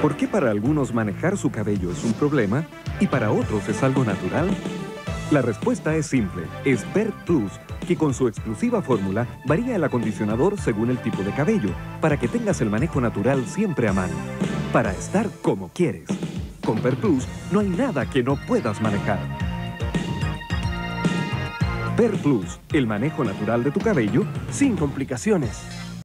¿Por qué para algunos manejar su cabello es un problema y para otros es algo natural? La respuesta es simple, es Vert Plus, que con su exclusiva fórmula varía el acondicionador según el tipo de cabello, para que tengas el manejo natural siempre a mano, para estar como quieres. Con Vert Plus no hay nada que no puedas manejar. Vert Plus, el manejo natural de tu cabello sin complicaciones.